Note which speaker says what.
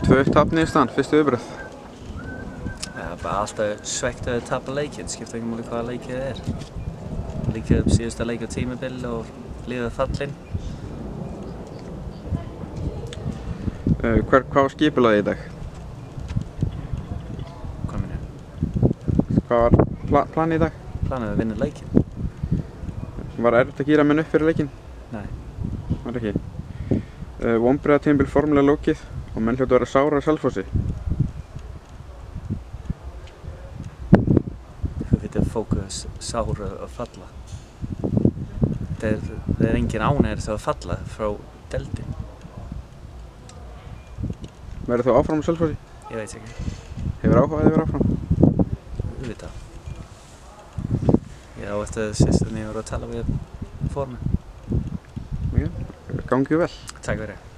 Speaker 1: 2-1 tap niðurstaðan, fyrstu viðbrögð.
Speaker 2: Bara alltaf svegt að tapa leikinn, skiptir ekki máli hvaða leikið það er. Líkið upp síðasta leik á tímabil og liðið fallinn.
Speaker 1: Hvað var skipulagið í dag?
Speaker 2: Hvað meina?
Speaker 1: Hvað var planið í dag?
Speaker 2: Planið að vinna leikinn.
Speaker 1: Var erfitt að gíra menn upp fyrir leikinn?
Speaker 2: Nei.
Speaker 1: Var ekki. Vonbrigðatímabil formulega lokið og menn hljóta að vera sárir á Selfossi.
Speaker 2: Fólk er sára að falla. Það er engin ánægður að falla frá deildin.
Speaker 1: Verður þú áfram á Selfossi?
Speaker 2: Ég veit ekki.
Speaker 1: Hefur áhugað að vera áfram?
Speaker 2: Auðvitað. Ég á eftir sérstæðan ég voru að tala við formann.
Speaker 1: Gangi vel.
Speaker 2: Takk fyrir.